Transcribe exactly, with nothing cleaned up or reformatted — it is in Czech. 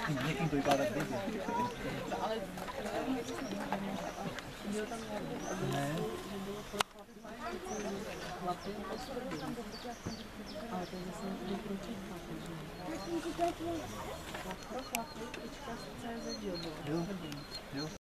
někým to vypadá tak blbě. Ale Ne. ale to je zase nepročí chlapy, že? Pro chlapy, tečka cé zet, jo, bylo. Jo, jo.